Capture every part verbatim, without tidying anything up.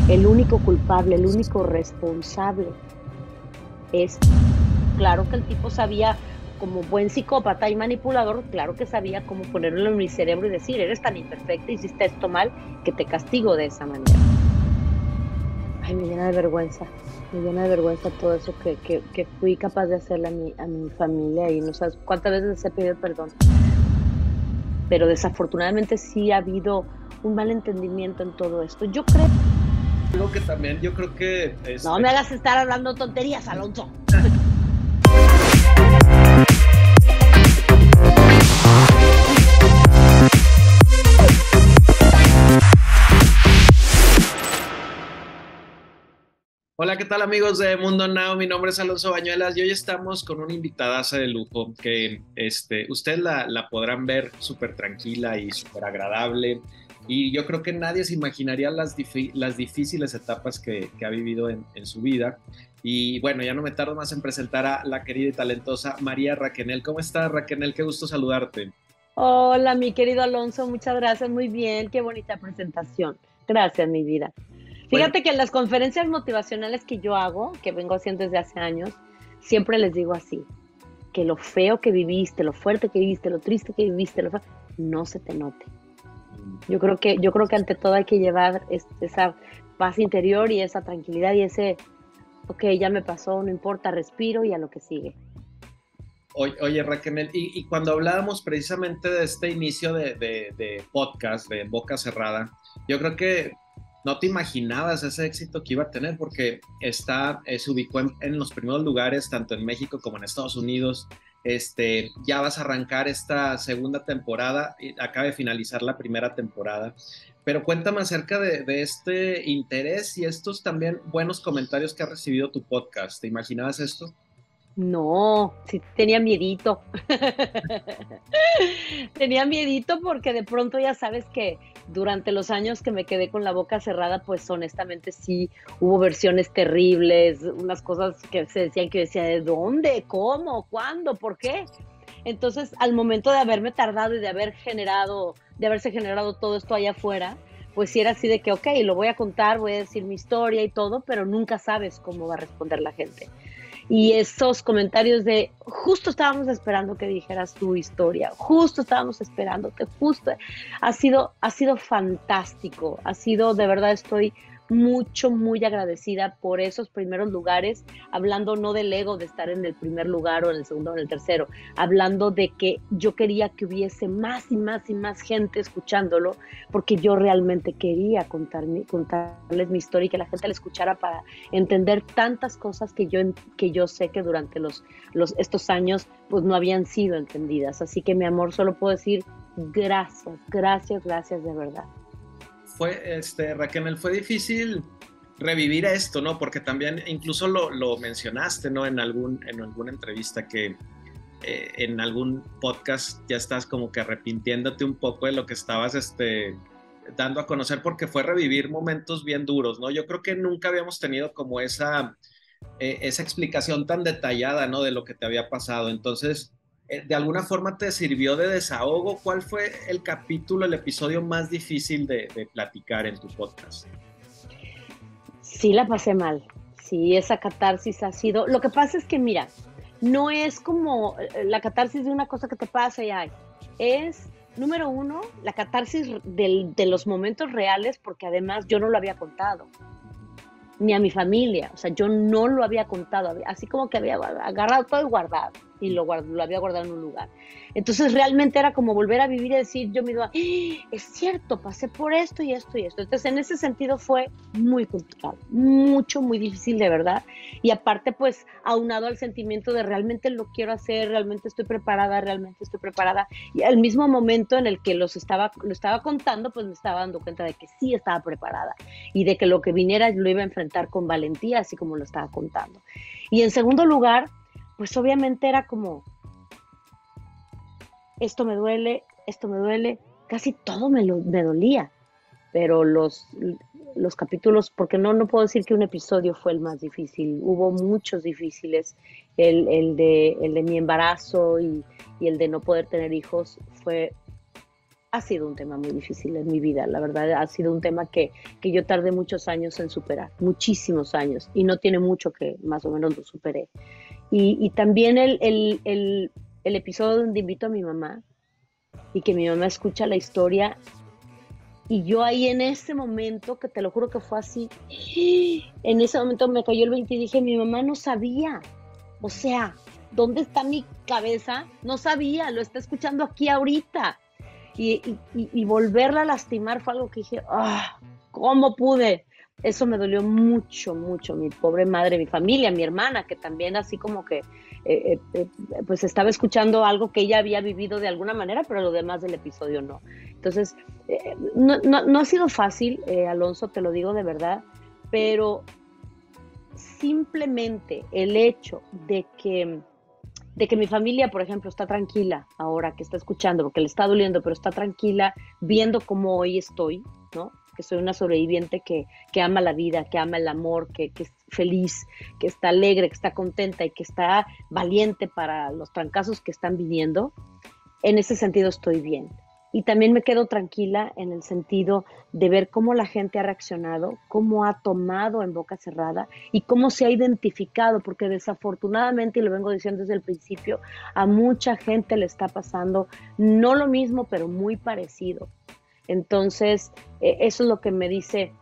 el único culpable, el único responsable es, claro que el tipo sabía, como buen psicópata y manipulador, claro que sabía cómo ponerlo en mi cerebro y decir, eres tan imperfecta, hiciste esto mal, que te castigo de esa manera. Ay, me llena de vergüenza, me llena de vergüenza todo eso que, que, que fui capaz de hacerle a mi, a mi familia y no sabes cuántas veces les he pedido perdón. Pero desafortunadamente sí ha habido un mal entendimiento en todo esto. Yo creo... Algo que también yo creo que... Este... No me hagas estar hablando tonterías, Alonso. Hola, ¿qué tal amigos de Mundo Now? Mi nombre es Alonso Bañuelas y hoy estamos con una invitadaza de lujo que este, ustedes la, la podrán ver súper tranquila y súper agradable y yo creo que nadie se imaginaría las, las difíciles etapas que, que ha vivido en, en su vida. Y bueno, ya no me tardo más en presentar a la querida y talentosa María Raquenel. ¿Cómo estás, Raquenel? Qué gusto saludarte. Hola, mi querido Alonso, muchas gracias, muy bien, qué bonita presentación. Gracias, mi vida. Fíjate Bueno, que en las conferencias motivacionales que yo hago, que vengo haciendo desde hace años, siempre les digo así, que lo feo que viviste, lo fuerte que viviste, lo triste que viviste, lo feo, no se te note. Yo creo que, yo creo que ante todo hay que llevar es, esa paz interior y esa tranquilidad y ese, ok, ya me pasó, no importa, respiro y a lo que sigue. Oye, oye Raquel, y, y, cuando hablábamos precisamente de este inicio de, de, de podcast, de Boca Cerrada, yo creo que no te imaginabas ese éxito que iba a tener porque está, eh, se ubicó en, en, los primeros lugares, tanto en México como en Estados Unidos. Este, ya vas a arrancar esta segunda temporada, acaba de finalizar la primera temporada, pero cuéntame acerca de, de este interés y estos también buenos comentarios que ha recibido tu podcast. ¿Te imaginabas esto? No, sí tenía miedito. Tenía miedito porque de pronto ya sabes que durante los años que me quedé con la boca cerrada, pues honestamente sí hubo versiones terribles, unas cosas que se decían que yo decía, ¿de dónde? ¿Cómo? ¿Cuándo? ¿Por qué? Entonces, al momento de haberme tardado y de haber generado, de haberse generado todo esto allá afuera, pues sí era así de que, ok, lo voy a contar, voy a decir mi historia y todo, pero nunca sabes cómo va a responder la gente. Y esos comentarios de, justo estábamos esperando que dijeras tu historia, justo estábamos esperándote, justo, ha sido, ha sido fantástico, ha sido, de verdad estoy mucho, muy agradecida por esos primeros lugares, hablando no del ego de estar en el primer lugar o en el segundo o en el tercero, hablando de que yo quería que hubiese más y más y más gente escuchándolo, porque yo realmente quería contar mi, contarles mi historia y que la gente la escuchara para entender tantas cosas que yo, que yo sé que durante los, los, estos años pues no habían sido entendidas. Así que mi amor, solo puedo decir gracias, gracias, gracias de verdad. Fue, este, Raquel, fue difícil revivir esto, ¿no? Porque también incluso lo, lo mencionaste, ¿no? En, algún, en alguna entrevista que eh, en algún podcast ya estás como que arrepintiéndote un poco de lo que estabas este, dando a conocer porque fue revivir momentos bien duros, ¿no? Yo creo que nunca habíamos tenido como esa, eh, esa explicación tan detallada, ¿no? De lo que te había pasado. Entonces, ¿de alguna forma te sirvió de desahogo? ¿Cuál fue el capítulo, el episodio más difícil de, de platicar en tu podcast? Sí la pasé mal, sí, esa catarsis ha sido... Lo que pasa es que, mira, no es como la catarsis de una cosa que te pasa y hay, es, número uno, la catarsis del, de los momentos reales, porque además yo no lo había contado, ni a mi familia, o sea, yo no lo había contado, así como que había agarrado todo y guardado, y lo, guard, lo había guardado en un lugar. Entonces realmente era como volver a vivir y decir, yo me iba, ¡ah! Es cierto, pasé por esto y esto y esto. Entonces en ese sentido fue muy complicado, mucho, muy difícil de verdad. Y aparte pues aunado al sentimiento de realmente lo quiero hacer, realmente estoy preparada, realmente estoy preparada. Y al mismo momento en el que los estaba, lo estaba contando, pues me estaba dando cuenta de que sí estaba preparada y de que lo que viniera lo iba a enfrentar con valentía, así como lo estaba contando. Y en segundo lugar, pues obviamente era como, esto me duele, esto me duele, casi todo me, lo, me dolía, pero los, los capítulos, porque no, no puedo decir que un episodio fue el más difícil, hubo muchos difíciles, el, el, de, el de mi embarazo y, y el de no poder tener hijos fue ha sido un tema muy difícil en mi vida, la verdad, ha sido un tema que, que yo tardé muchos años en superar, muchísimos años, y no tiene mucho que más o menos lo superé. Y, y también el, el, el, el episodio donde invito a mi mamá y que mi mamá escucha la historia, y yo ahí en ese momento, que te lo juro que fue así, en ese momento me cayó el veinte y dije, mi mamá no sabía, o sea, ¿dónde está mi cabeza? No sabía, lo está escuchando aquí ahorita. Y, y, y volverla a lastimar fue algo que dije, ah, ¿cómo pude? Eso me dolió mucho, mucho, mi pobre madre, mi familia, mi hermana, que también así como que, eh, eh, pues estaba escuchando algo que ella había vivido de alguna manera, pero lo demás del episodio no. Entonces, eh, no, no, no ha sido fácil, eh, Alonso, te lo digo de verdad, pero simplemente el hecho de que de que mi familia, por ejemplo, está tranquila ahora que está escuchando, porque le está doliendo, pero está tranquila viendo cómo hoy estoy, ¿no? Que soy una sobreviviente que, que ama la vida, que ama el amor, que, que es feliz, que está alegre, que está contenta y que está valiente para los trancazos que están viviendo. En ese sentido estoy bien. Y también me quedo tranquila en el sentido de ver cómo la gente ha reaccionado, cómo ha tomado en boca cerrada y cómo se ha identificado, porque desafortunadamente, y lo vengo diciendo desde el principio, a mucha gente le está pasando no lo mismo, pero muy parecido. Entonces, eh, eso es lo que me dice,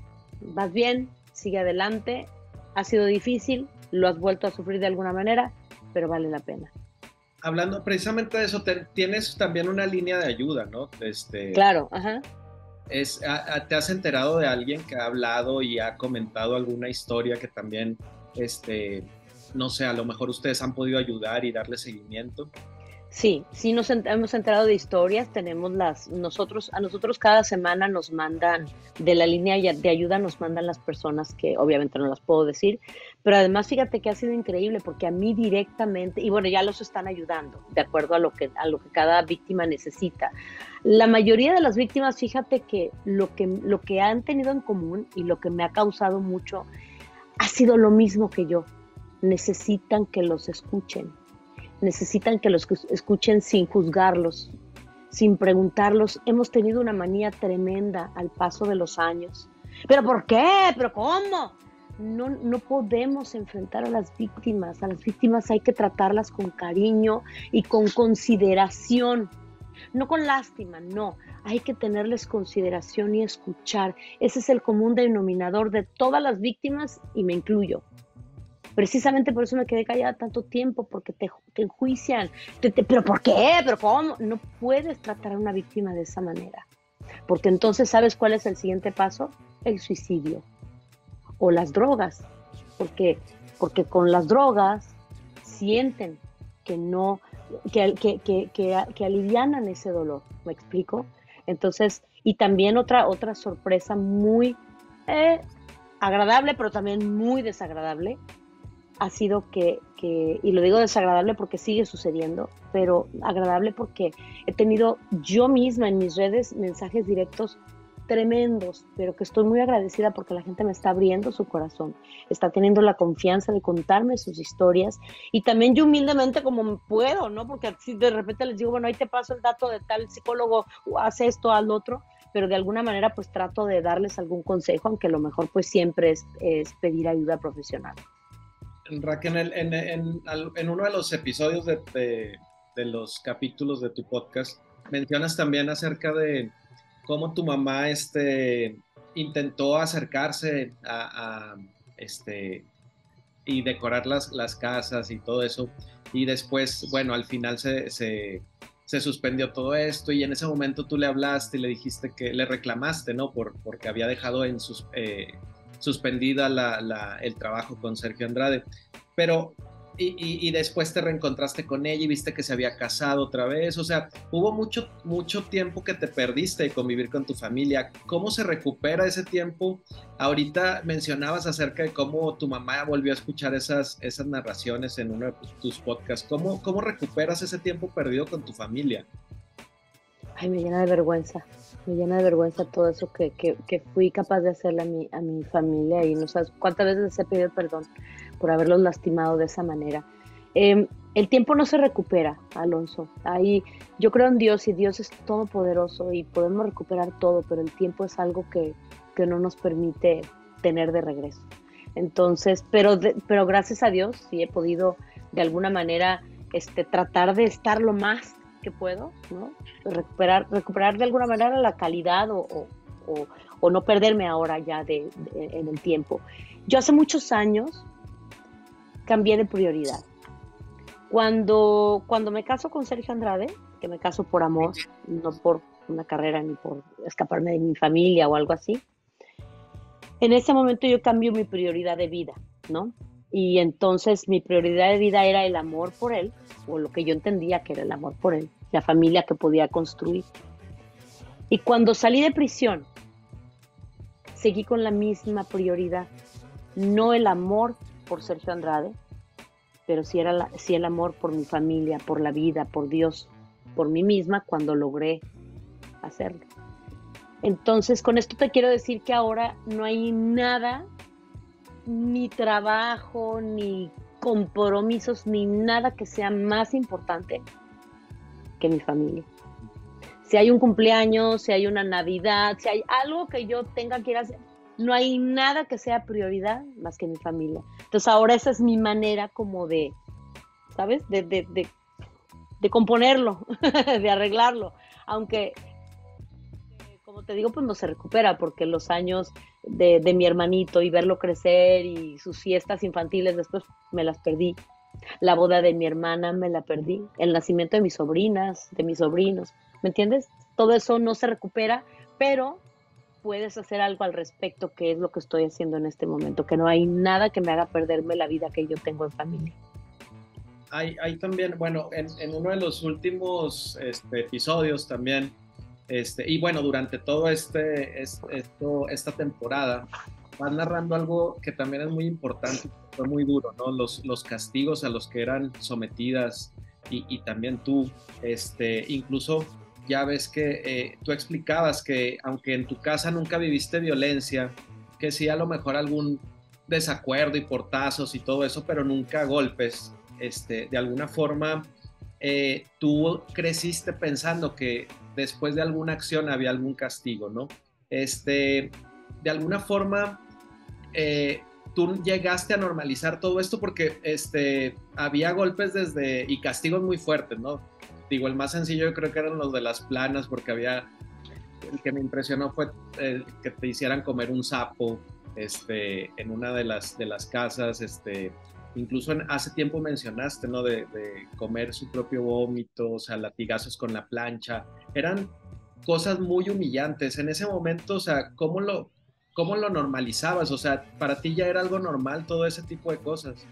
vas bien, sigue adelante, ha sido difícil, lo has vuelto a sufrir de alguna manera, pero vale la pena. Hablando precisamente de eso, te, tienes también una línea de ayuda, ¿no? Este, claro, ajá. Es, a, a, ¿te has enterado de alguien que ha hablado y ha comentado alguna historia que también, este, no sé, a lo mejor ustedes han podido ayudar y darle seguimiento? Sí, sí nos ent- hemos enterado de historias, tenemos las, nosotros, a nosotros cada semana nos mandan, de la línea ya- de ayuda nos mandan las personas que obviamente no las puedo decir, pero además fíjate que ha sido increíble porque a mí directamente, y bueno, ya los están ayudando, de acuerdo a lo que, a lo que cada víctima necesita. La mayoría de las víctimas, fíjate que lo que, lo que han tenido en común y lo que me ha causado mucho ha sido lo mismo que yo, necesitan que los escuchen. Necesitan que los escuchen sin juzgarlos, sin preguntarlos. Hemos tenido una manía tremenda al paso de los años. ¿Pero por qué? ¿Pero cómo? No, no podemos enfrentar a las víctimas. A las víctimas hay que tratarlas con cariño y con consideración. No con lástima, no. Hay que tenerles consideración y escuchar. Ese es el común denominador de todas las víctimas y me incluyo. Precisamente por eso me quedé callada tanto tiempo, porque te, te enjuician. Te, te, ¿Pero por qué? ¿Pero cómo? No puedes tratar a una víctima de esa manera. Porque entonces, ¿sabes cuál es el siguiente paso? El suicidio. O las drogas. Porque, porque con las drogas sienten que no, que, que, que, que, que alivianan ese dolor. ¿Me explico? Entonces, y también otra, otra sorpresa muy eh, agradable, pero también muy desagradable, ha sido que, que, y lo digo desagradable porque sigue sucediendo, pero agradable porque he tenido yo misma en mis redes mensajes directos tremendos, pero que estoy muy agradecida porque la gente me está abriendo su corazón, está teniendo la confianza de contarme sus historias y también yo humildemente como puedo, ¿no? Porque si de repente les digo, bueno, ahí te paso el dato de tal psicólogo, haz esto, haz lo otro, pero de alguna manera pues trato de darles algún consejo, aunque lo mejor pues siempre es, es pedir ayuda profesional. Raquel, en, en, en, en uno de los episodios de, de, de los capítulos de tu podcast, mencionas también acerca de cómo tu mamá este, intentó acercarse a, a este, y decorar las, las casas y todo eso, y después, bueno, al final se, se, se suspendió todo esto, y en ese momento tú le hablaste y le dijiste que le reclamaste, ¿no? Por, porque había dejado en sus... Eh, suspendida la, la, el trabajo con Sergio Andrade, pero y, y, y después te reencontraste con ella y viste que se había casado otra vez, o sea, hubo mucho, mucho tiempo que te perdiste de convivir con tu familia. ¿Cómo se recupera ese tiempo? Ahorita mencionabas acerca de cómo tu mamá volvió a escuchar esas, esas narraciones en uno de tus podcasts. ¿Cómo, cómo recuperas ese tiempo perdido con tu familia? Ay, me llena de vergüenza, me llena de vergüenza todo eso que, que, que fui capaz de hacerle a mi, a mi familia y no sabes cuántas veces les he pedido perdón por haberlos lastimado de esa manera. Eh, El tiempo no se recupera, Alonso. Ahí yo creo en Dios y Dios es todopoderoso y podemos recuperar todo, pero el tiempo es algo que, que no nos permite tener de regreso. Entonces, pero, de, pero gracias a Dios sí he podido de alguna manera este, tratar de estar lo más que puedo, ¿no? Recuperar, recuperar de alguna manera la calidad o, o, o, o no perderme ahora ya de, de, en el tiempo. Yo hace muchos años cambié de prioridad. Cuando, cuando me caso con Sergio Andrade, que me caso por amor, no por una carrera ni por escaparme de mi familia o algo así, en ese momento yo cambio mi prioridad de vida, ¿no? Y entonces mi prioridad de vida era el amor por él, o lo que yo entendía que era el amor por él, la familia que podía construir. Y cuando salí de prisión, seguí con la misma prioridad, no el amor por Sergio Andrade, pero sí, era la, sí el amor por mi familia, por la vida, por Dios, por mí misma, cuando logré hacerlo. Entonces, con esto te quiero decir que ahora no hay nada, ni trabajo, ni compromisos, ni nada que sea más importante que mi familia. Si hay un cumpleaños, si hay una Navidad, si hay algo que yo tenga que ir a hacer, no hay nada que sea prioridad más que mi familia. Entonces ahora esa es mi manera como de, ¿sabes? De, de, de, de componerlo, de arreglarlo. Aunque, como te digo, pues no se recupera porque los años de, de mi hermanito y verlo crecer y sus fiestas infantiles después me las perdí. La boda de mi hermana me la perdí. El nacimiento de mis sobrinas, de mis sobrinos. ¿Me entiendes? Todo eso no se recupera, pero puedes hacer algo al respecto, que es lo que estoy haciendo en este momento, que no hay nada que me haga perderme la vida que yo tengo en familia. Hay, hay también, bueno, en, en uno de los últimos este, episodios también, este, y bueno, durante todo este, este, esto, esta temporada, vas narrando algo que también es muy importante, fue muy duro, ¿no? Los, los castigos a los que eran sometidas y, y también tú, este, incluso ya ves que eh, tú explicabas que aunque en tu casa nunca viviste violencia, que sí a lo mejor algún desacuerdo y portazos y todo eso, pero nunca golpes, este, de alguna forma eh, tú creciste pensando que después de alguna acción había algún castigo, ¿no? Este, de alguna forma eh, tú llegaste a normalizar todo esto porque este, había golpes desde y castigos muy fuertes, ¿no? Digo, el más sencillo yo creo que eran los de las planas, porque había, el que me impresionó fue el que te hicieran comer un sapo este, en una de las, de las casas, este, incluso en, hace tiempo mencionaste, ¿no? De, de comer su propio vómito, o sea, latigazos con la plancha, eran cosas muy humillantes. En ese momento, o sea, ¿cómo lo, cómo lo normalizabas? O sea, ¿para ti ya era algo normal todo ese tipo de cosas?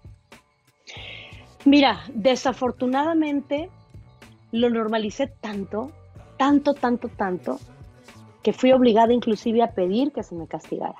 Mira, desafortunadamente lo normalicé tanto, tanto, tanto, tanto, que fui obligada inclusive a pedir que se me castigara.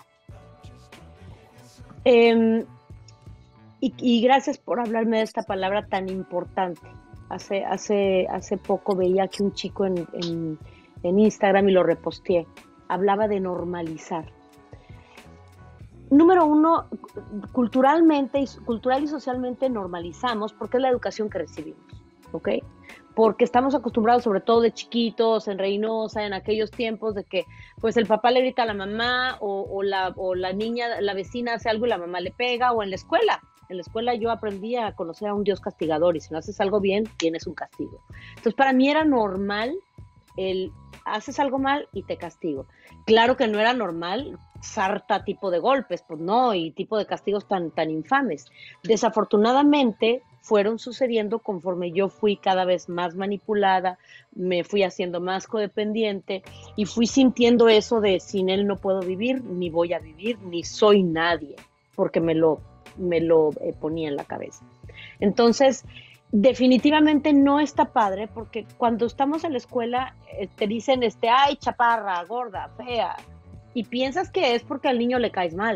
Eh, y, y gracias por hablarme de esta palabra tan importante. Hace, hace, hace poco veía que un chico en, en, en Instagram, y lo reposteé, hablaba de normalizar. Número uno, culturalmente, cultural y socialmente normalizamos porque es la educación que recibimos, ¿ok? Porque estamos acostumbrados, sobre todo de chiquitos, en Reynosa, en aquellos tiempos de que pues el papá le grita a la mamá o, o, la, o la niña, la vecina hace algo y la mamá le pega, o en la escuela. En la escuela yo aprendí a conocer a un Dios castigador y si no haces algo bien, tienes un castigo. Entonces para mí era normal el haces algo mal y te castigo. Claro que no era normal sarta tipo de golpes, pues no, y tipo de castigos tan, tan infames. Desafortunadamente fueron sucediendo conforme yo fui cada vez más manipulada, me fui haciendo más codependiente y fui sintiendo eso de sin él no puedo vivir, ni voy a vivir, ni soy nadie, porque me lo, me lo eh, ponía en la cabeza. Entonces, definitivamente no está padre porque cuando estamos en la escuela eh, te dicen, este, ay, chaparra, gorda, fea, y piensas que es porque al niño le caes mal.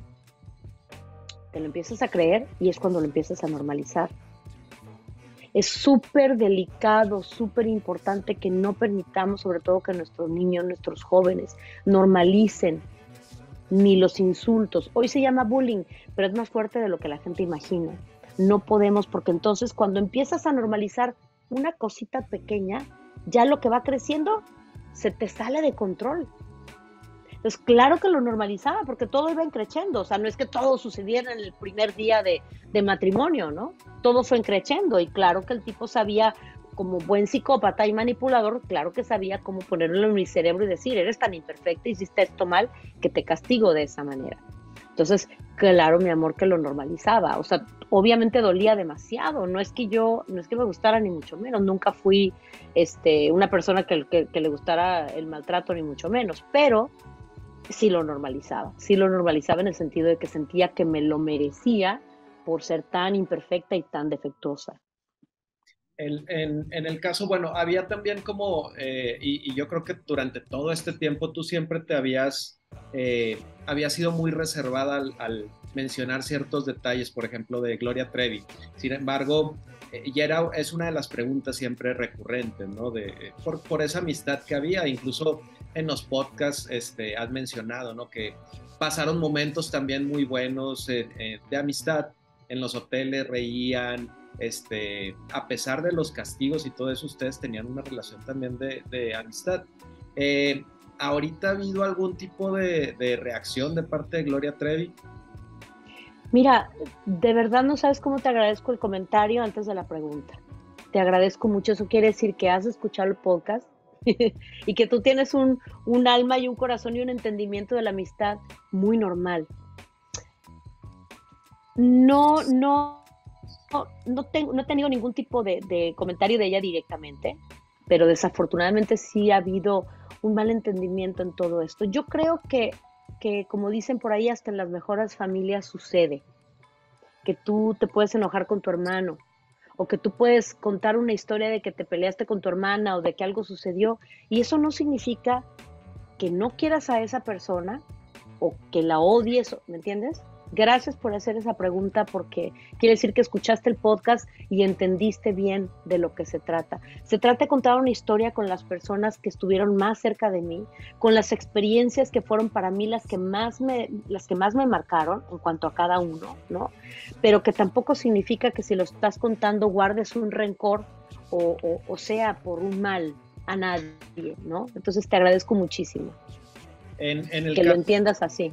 Te lo empiezas a creer y es cuando lo empiezas a normalizar. Es súper delicado, súper importante que no permitamos, sobre todo que nuestros niños, nuestros jóvenes, normalicen ni los insultos. Hoy se llama bullying, pero es más fuerte de lo que la gente imagina. no podemos, porque entonces cuando empiezas a normalizar una cosita pequeña, ya lo que va creciendo se te sale de control. Entonces, claro que lo normalizaba, porque todo iba creciendo, o sea, no es que todo sucediera en el primer día de, de matrimonio, ¿no? Todo fue creciendo, y claro que el tipo sabía, como buen psicópata y manipulador, claro que sabía cómo ponerlo en mi cerebro y decir, eres tan imperfecta, hiciste esto mal, que te castigo de esa manera. Entonces, claro, mi amor, que lo normalizaba, o sea, obviamente dolía demasiado, no es que yo, no es que me gustara ni mucho menos, nunca fui este, una persona que, que, que le gustara el maltrato ni mucho menos, pero sí lo normalizaba, sí lo normalizaba en el sentido de que sentía que me lo merecía por ser tan imperfecta y tan defectuosa. El, en, en, el caso, bueno, había también como, eh, y, y, yo creo que durante todo este tiempo tú siempre te habías, eh, habías sido muy reservada al, al, mencionar ciertos detalles, por ejemplo, de Gloria Trevi. Sin embargo, eh, ya era, es una de las preguntas siempre recurrentes, ¿no? De, por, por esa amistad que había, incluso en los podcasts este, has mencionado, ¿no? Que pasaron momentos también muy buenos eh, eh, de amistad, en los hoteles reían, este, a pesar de los castigos y todo eso, ustedes tenían una relación también de, de amistad. Eh, ¿Ahorita ha habido algún tipo de, de reacción de parte de Gloria Trevi? Mira, de verdad no sabes cómo te agradezco el comentario antes de la pregunta. Te agradezco mucho, eso quiere decir que has escuchado el podcast y que tú tienes un, un alma y un corazón y un entendimiento de la amistad muy normal. No, no, no, no, tengo, no he tenido ningún tipo de, de comentario de ella directamente, pero desafortunadamente sí ha habido un mal entendimiento en todo esto. Yo creo que, que, como dicen por ahí, hasta en las mejores familias sucede, que tú te puedes enojar con tu hermano, o que tú puedes contar una historia de que te peleaste con tu hermana o de que algo sucedió, y eso no significa que no quieras a esa persona o que la odies, ¿me entiendes? Gracias por hacer esa pregunta, porque quiere decir que escuchaste el podcast y entendiste bien de lo que se trata. Se trata de contar una historia con las personas que estuvieron más cerca de mí, con las experiencias que fueron para mí las que más me, las que más me marcaron en cuanto a cada uno, ¿no? Pero que tampoco significa que si lo estás contando guardes un rencor o, o, o sea por un mal a nadie, ¿no? Entonces te agradezco muchísimo en, en el que caso... lo entiendas así.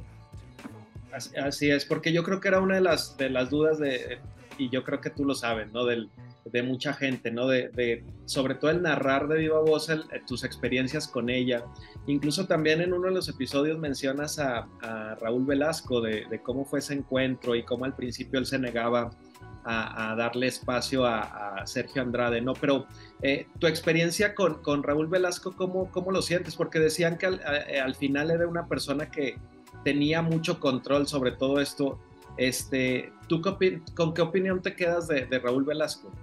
Así, así es, porque yo creo que era una de las, de las dudas de, y yo creo que tú lo sabes, ¿no? Del, de mucha gente, ¿no? De, de, sobre todo el narrar de viva voz el, tus experiencias con ella. Incluso también en uno de los episodios mencionas a, a Raúl Velasco de, de cómo fue ese encuentro y cómo al principio él se negaba a, a darle espacio a, a Sergio Andrade, ¿no? Pero eh, tu experiencia con, con Raúl Velasco, ¿cómo, ¿cómo lo sientes? Porque decían que al, a, al final era una persona que tenía mucho control sobre todo esto. Este, ¿tú qué, con qué opinión te quedas de, de Raúl Velasco?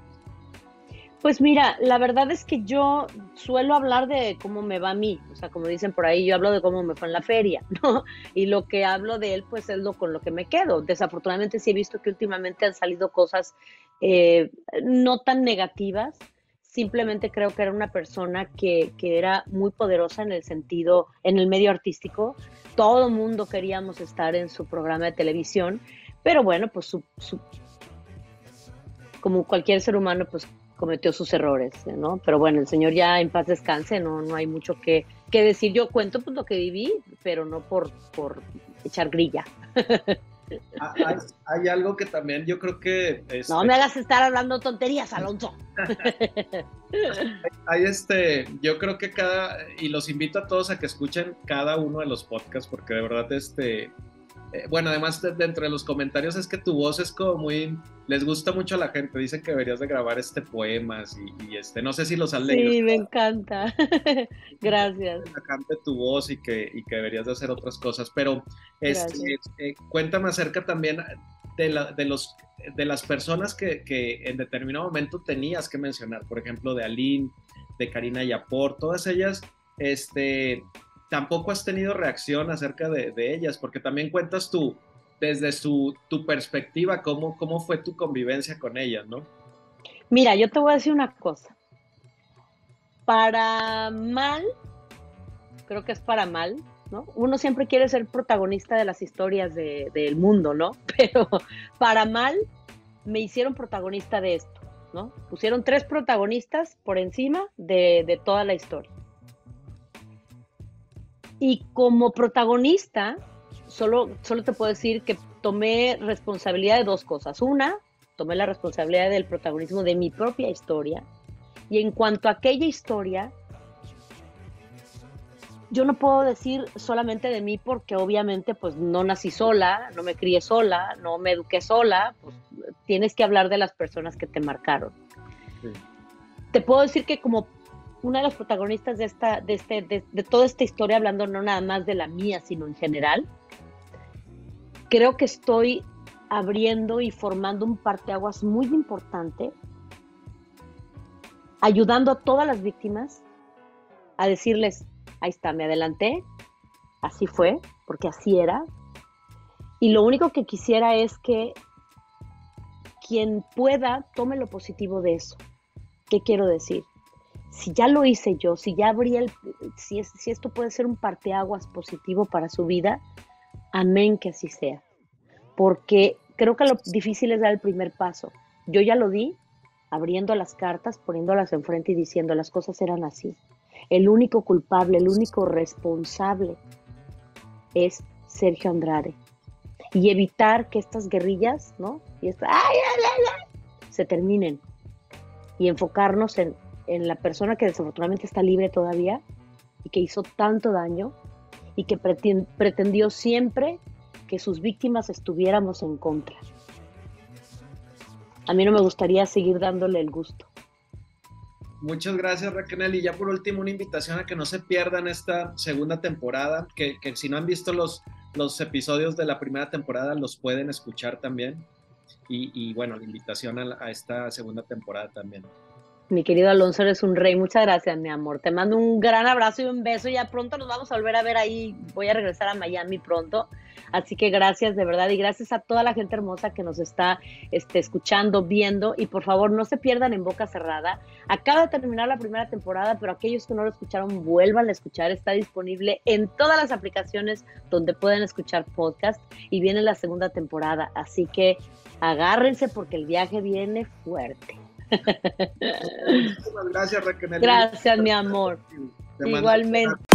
Pues mira, la verdad es que yo suelo hablar de cómo me va a mí, o sea, como dicen por ahí, yo hablo de cómo me fue en la feria, ¿no? Y lo que hablo de él, pues es lo con lo que me quedo. Desafortunadamente sí he visto que últimamente han salido cosas eh, no tan negativas. Simplemente creo que era una persona que, que era muy poderosa en el sentido, en el medio artístico. Todo mundo queríamos estar en su programa de televisión, pero bueno, pues su, su, como cualquier ser humano, pues cometió sus errores, ¿no? Pero bueno, el señor ya en paz descanse, no, no hay mucho que, que decir. Yo cuento pues lo que viví, pero no por, por echar grilla. Hay, hay algo que también yo creo que... Este... No me hagas estar hablando tonterías, Alonso. Hay este, yo creo que cada, y los invito a todos a que escuchen cada uno de los podcasts, porque de verdad, este, eh, bueno, además de, de entre los comentarios es que tu voz es como muy, les gusta mucho a la gente, dicen que deberías de grabar este poemas y, y este, no sé si los has leído. Sí, me encanta. Gracias. Que cante tu voz y que, y que deberías de hacer otras cosas, pero este, eh, cuéntame acerca también de, la, de, los, de las personas que, que en determinado momento tenías que mencionar, por ejemplo, de Aline, de Karina Yapor, todas ellas, este, tampoco has tenido reacción acerca de, de ellas, porque también cuentas tú, desde su, tu perspectiva, cómo, cómo fue tu convivencia con ellas, ¿no? Mira, yo te voy a decir una cosa. Para mal, creo que es para mal, ¿no? Uno siempre quiere ser protagonista de las historias de, del mundo, ¿no? Pero para mal, me hicieron protagonista de esto, ¿no? Pusieron tres protagonistas por encima de, de toda la historia. Y como protagonista, solo, solo te puedo decir que tomé responsabilidad de dos cosas. Una, tomé la responsabilidad del protagonismo de mi propia historia. Y en cuanto a aquella historia, yo no puedo decir solamente de mí porque obviamente pues no nací sola, no me crié sola, no me eduqué sola, pues tienes que hablar de las personas que te marcaron. Sí. Te puedo decir que como una de las protagonistas de, esta, de, este, de, de toda esta historia, hablando no nada más de la mía, sino en general, creo que estoy abriendo y formando un parteaguas muy importante, ayudando a todas las víctimas a decirles, ahí está, me adelanté, así fue, porque así era, y lo único que quisiera es que quien pueda tome lo positivo de eso. ¿Qué quiero decir? Si ya lo hice yo, si ya abrí el, si, es, si esto puede ser un parteaguas positivo para su vida, amén que así sea, porque creo que lo difícil es dar el primer paso. Yo ya lo di, abriendo las cartas, poniéndolas enfrente y diciendo las cosas eran así. El único culpable, el único responsable es Sergio Andrade. Y evitar que estas guerrillas, ¿no? Y esta, ¡ay, ay, ay, ay! Se terminen. Y enfocarnos en, en la persona que desafortunadamente está libre todavía y que hizo tanto daño y que pretendió siempre que sus víctimas estuviéramos en contra. A mí no me gustaría seguir dándole el gusto. Muchas gracias, Raquel. Y ya por último, una invitación a que no se pierdan esta segunda temporada, que, que si no han visto los, los episodios de la primera temporada, los pueden escuchar también. Y, y bueno, la invitación a, a esta segunda temporada también. Mi querido Alonso, eres un rey. Muchas gracias, mi amor. Te mando un gran abrazo y un beso. Ya pronto nos vamos a volver a ver ahí. Voy a regresar a Miami pronto. Así que gracias de verdad y gracias a toda la gente hermosa que nos está este, escuchando, viendo. Y por favor, no se pierdan En Boca Cerrada. Acaba de terminar la primera temporada, pero aquellos que no lo escucharon, vuelvan a escuchar. Está disponible en todas las aplicaciones donde pueden escuchar podcast. Y viene la segunda temporada. Así que agárrense porque el viaje viene fuerte. Muchísimas gracias, Raquel. Gracias, mi amor. Igualmente.